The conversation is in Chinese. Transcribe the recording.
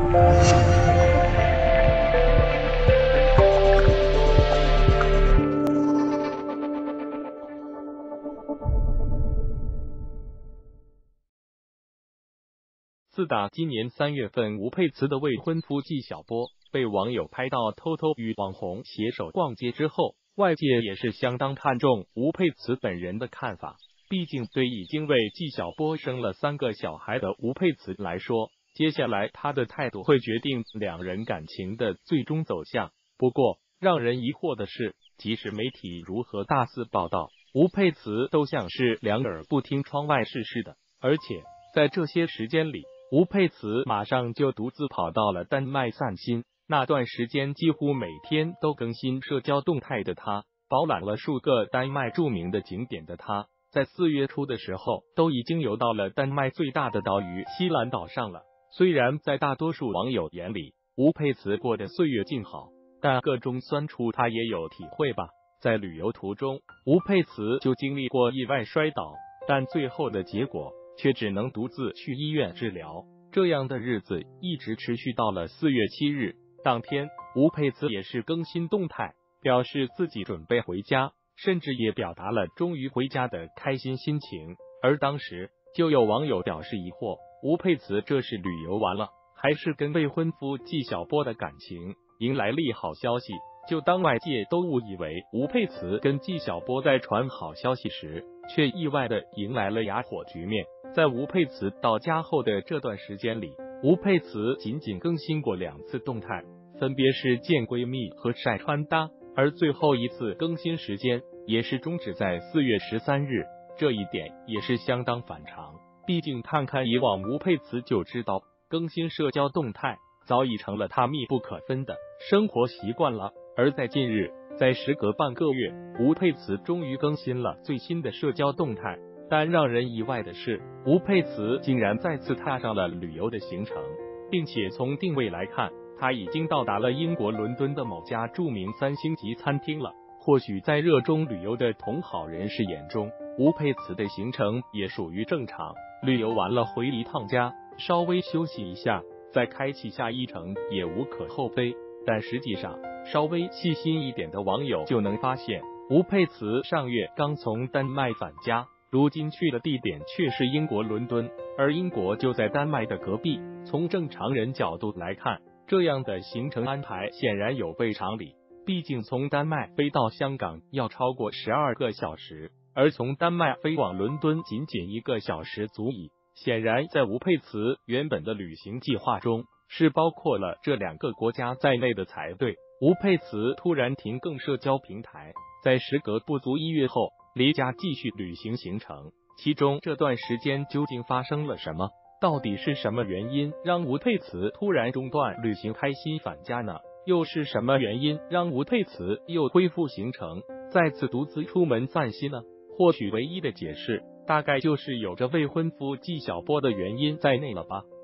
自打今年3月份吴佩慈的未婚夫纪晓波被网友拍到偷偷与网红携手逛街之后，外界也是相当看重吴佩慈本人的看法。毕竟对已经为纪晓波生了3个小孩的吴佩慈来说，接下来他的态度会决定两人感情的最终走向。不过让人疑惑的是，即使媒体如何大肆报道，吴佩慈都像是两耳不听窗外事似的。而且在这些时间里，吴佩慈马上就独自跑到了丹麦散心。那段时间几乎每天都更新社交动态的他，饱览了数个丹麦著名的景点的他，在4月初的时候都已经游到了丹麦最大的岛屿西兰岛上了。虽然在大多数网友眼里，吴佩慈过得岁月静好，但个中酸楚他也有体会吧。在旅游途中，吴佩慈就经历过意外摔倒，但最后的结果却只能独自去医院治疗。这样的日子一直持续到了4月7日。当天，吴佩慈也是更新动态，表示自己准备回家，甚至也表达了终于回家的开心心情。而当时就有网友表示疑惑，吴佩慈这是旅游完了，还是跟未婚夫纪晓波的感情迎来利好消息？就当外界都误以为吴佩慈跟纪晓波在传好消息时，却意外的迎来了哑火局面。在吴佩慈到家后的这段时间里，吴佩慈仅仅更新过2次动态，分别是见闺蜜和晒穿搭，而最后一次更新时间也是终止在4月13日，这一点也是相当反常。毕竟看看以往吴佩慈就知道，更新社交动态早已成了她密不可分的生活习惯了。而在近日，在时隔半个月，吴佩慈终于更新了最新的社交动态。但让人意外的是，吴佩慈竟然再次踏上了旅游的行程，并且从定位来看，他已经到达了英国伦敦的某家著名3星级餐厅了。或许在热衷旅游的同好人士眼中，吴佩慈的行程也属于正常，旅游完了回一趟家，稍微休息一下，再开启下一程也无可厚非。但实际上，稍微细心一点的网友就能发现，吴佩慈上月刚从丹麦返家，如今去的地点却是英国伦敦，而英国就在丹麦的隔壁。从正常人角度来看，这样的行程安排显然有悖常理，毕竟从丹麦飞到香港要超过12个小时，而从丹麦飞往伦敦仅仅1个小时足矣。显然在吴佩慈原本的旅行计划中是包括了这2个国家在内的才对。吴佩慈突然停更社交平台，在时隔不足1月后离家继续旅行行程，其中这段时间究竟发生了什么？到底是什么原因让吴佩慈突然中断旅行开心返家呢？又是什么原因让吴佩慈又恢复行程，再次独自出门散心呢？或许唯一的解释大概就是有着未婚夫纪晓波的原因在内了吧。